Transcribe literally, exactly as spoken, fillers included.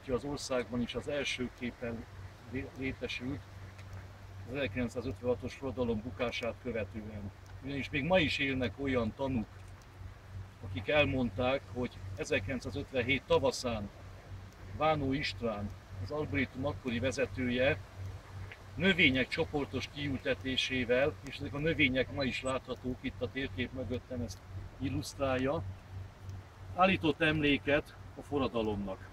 mutatja az országban is az első képen létesült az ezerkilencszázötvenhatos forradalom bukását követően. Ugyanis még ma is élnek olyan tanúk, akik elmondták, hogy ezerkilencszázötvenhét tavaszán Bánó István, az Arborétum akkori vezetője, növények csoportos kiültetésével, és ezek a növények ma is láthatók itt a térkép mögöttem, ezt illusztrálja, állított emléket a forradalomnak.